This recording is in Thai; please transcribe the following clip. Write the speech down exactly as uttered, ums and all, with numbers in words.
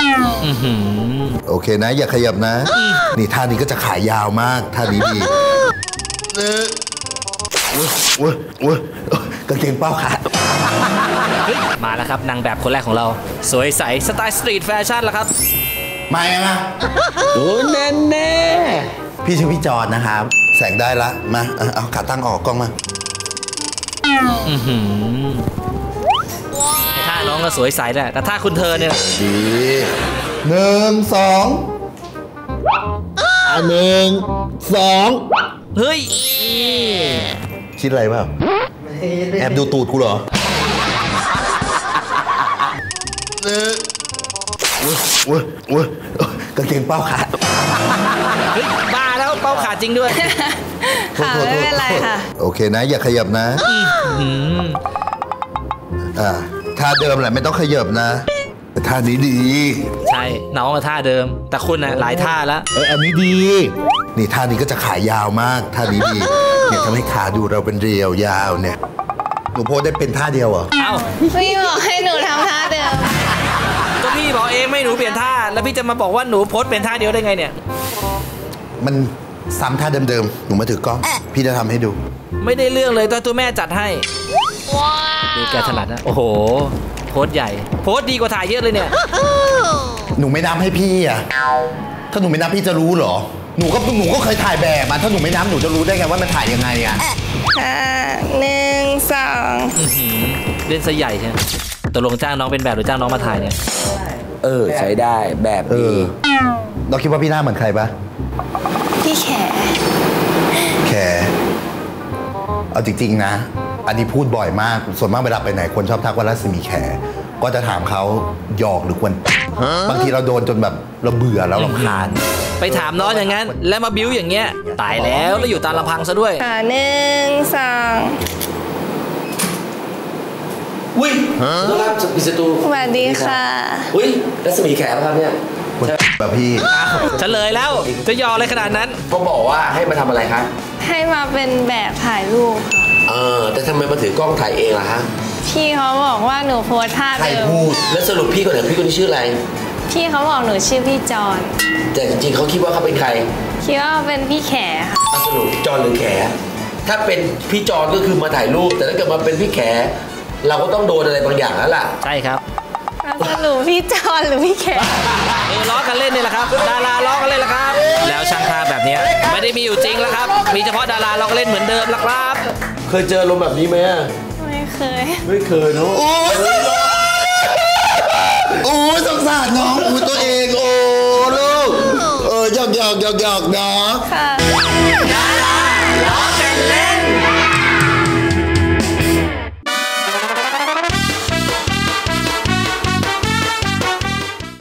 โอเคนะอย่าขยับนะนี่ท่านี้ก็จะขายาวมากท่านี้ดีเออโอ้ยโอ้ยโอ้ยกางเกงเป้าขาดมาแล้วครับนางแบบคนแรกของเราสวยใสสไตล์สตรีทแฟชั่นแล้วครับมายังไงโอ้แน่แน่พี่ชื่อพี่จอนนะครับแสงได้ละมาเอาขาตั้งออกกล้องมาท่าน้องก็สวยใสแหละแต่ท่าคุณเธอเนี่ยดีหนึ่งสองอันหนึ่งสองเฮ้ยคิดอะไรเปล่าแอบดูตูดกูเหรอเออโอ้ยโอ้ยโอ้ยกางเกงเป้าขาดเฮ้ยบ้าแล้วเป้าขาดจริงด้วยค่ะไม่เป็นไรค่ะโอเคนะอย่าขยับนะอ่าท่าเดิมแหละไม่ต้องขยับนะแต่ท่านี้ดีใช่น้องมาท่าเดิมแต่คุณน่ะหลายท่าแล้วเอออันนี้ดีนี่ท่านี้ก็จะขายาวมากท่านี้ดีเนี่ยทำให้ขาดูเราเป็นเรียวยาวเนี่ยหนูโพสได้เป็นท่าเดียวเหรอเอ้าพี่บอกให้หนูทำท่าเดิมก็พี่บอกเองไม่หนูเปลี่ยนท่าแล้วพี่จะมาบอกว่าหนูโพสเป็นท่าเดียวได้ไงเนี่ยมันซ้ำท่าเดิมๆหนูมาถือกล้องพี่จะทำให้ดูไม่ได้เรื่องเลยตัวตัวแม่จัดให้ดูแกถนัดนะโอ้โหโพสใหญ่โพสดีกว่าถ่ายเยอะเลยเนี่ยหนูไม่นับให้พี่อ่ะถ้าหนูไม่นับพี่จะรู้เหรอหนูก็หนูก็เคยถ่ายแบบมาถ้าหนูไม่นับหนูจะรู้ได้ไงว่ามันถ่ายยังไงอ่ะหนึ่งสองเล่นซะใหญ่ใช่ไหมตกลงจ้างน้องเป็นแบบหรือจ้างน้องมาถ่ายเนี่ยเออใช้ได้แบบดีเราคิดว่าพี่หน้าเหมือนใครปะพี่แขแขเอาจริงๆนะอันนี้พูดบ่อยมากส่วนมากเวลาไปไหนคนชอบทักว่ารัศมีแขก็จะถามเขาหยอกหรือควรบางทีเราโดนจนแบบเราเบื่อแล้วรำคาญไปถามน้องอย่างนั้นแล้วมาบิ้วอย่างเงี้ยตายแล้วแล้วอยู่ตามลำพังซะด้วยค่ะหนึ่งสองอุ้ยนะครับพิสตูสวัสดีค่ะอุ้ยรัศมีแขครับเนี่ยแบบพี่เฉลยแล้วจะยออะไรขนาดนั้นก็บอกว่าให้มาทำอะไรครับให้มาเป็นแบบถ่ายรูปค่ะเออแต่ทำไมมาถือกล้องถ่ายเองล่ะฮะพี่เขาบอกว่าหนูโพสท่าเดิมแล้วสรุปพี่คนไหนพี่คนนี้ชื่ออะไรพี่เขาบอกหนูชื่อพี่จอนแต่จริงๆเขาคิดว่าเขาเป็นใครคิดว่าเป็นพี่แขค่ะสรุปจอนหรือแขถ้าเป็นพี่จอนก็คือมาถ่ายรูปแต่ถ้าเกิดมาเป็นพี่แขเราก็ต้องโดนอะไรบางอย่างแล้วล่ะใช่ครับสรุปพี่จอนหรือพี่แขเออล้อกันเล่นนี่แหละครับดาราล้อกันเล่นละครับแล้วช่างภาพแบบนี้ไม่ได้มีอยู่จริงแล้วครับมีเฉพาะดาราล้อกันเล่นเหมือนเดิมละครับเคยเจอลมแบบนี้ไหมไม่เคยไม่เคยเนาะโอ้ยโอ้ยสงสารน้องอุ้ยตัวเองโอ้ลูกเออหยอกหยอกหยอกหยอกเนาะ